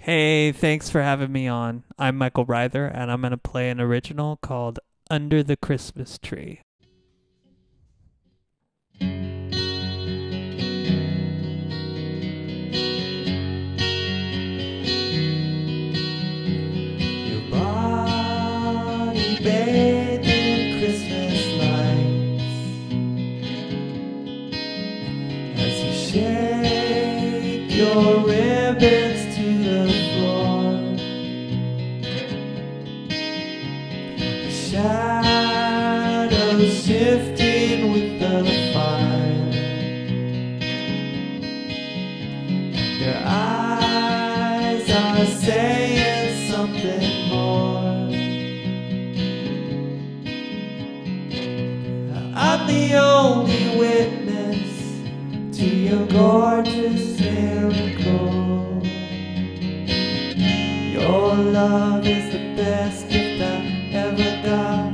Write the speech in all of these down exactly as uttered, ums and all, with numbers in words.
Hey, thanks for having me on. I'm Michael Ryther, and I'm going to play an original called Under the Christmas Tree. Your body bathed in Christmas lights as you shake your ribbons to the floor. The shadows shifting with the fire. Your eyes are saying something more. I'm the only witness to your gorgeous miracle. Your love is the best gift I ever got.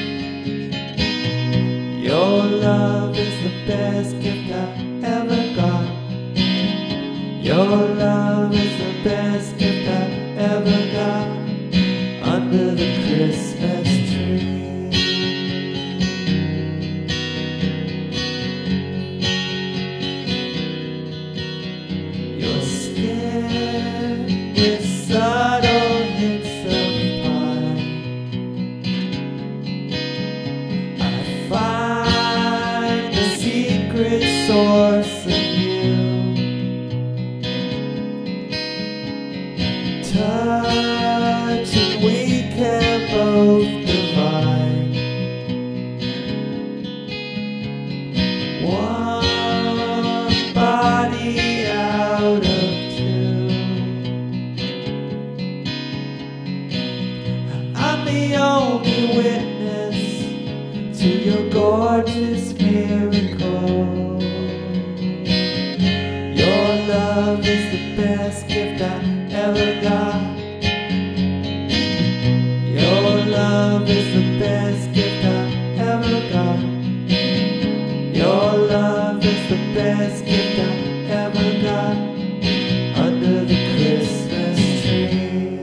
Your love is the best gift I ever got. Your love is the best gift I ever got. Under the Christmas tree. Your skin with subtle hints of pine. I find the secret source of you. Touching we can both divine. One body out of two. I'm the only witness to your gorgeous miracle. Your love is the best gift I ever got. Your love is the best gift I ever got. Your love is the best gift I ever got. Under the Christmas tree.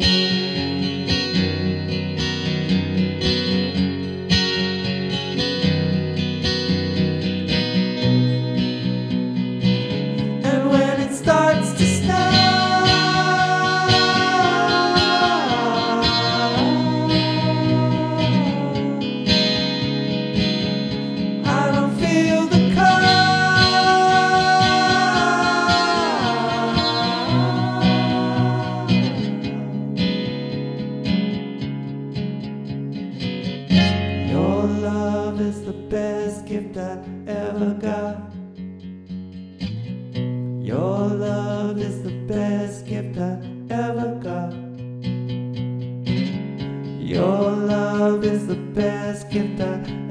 And when it starts to snow, I don't feel the Your love is the best gift I ever got. Your love is the best gift I ever got. Your love is the best gift I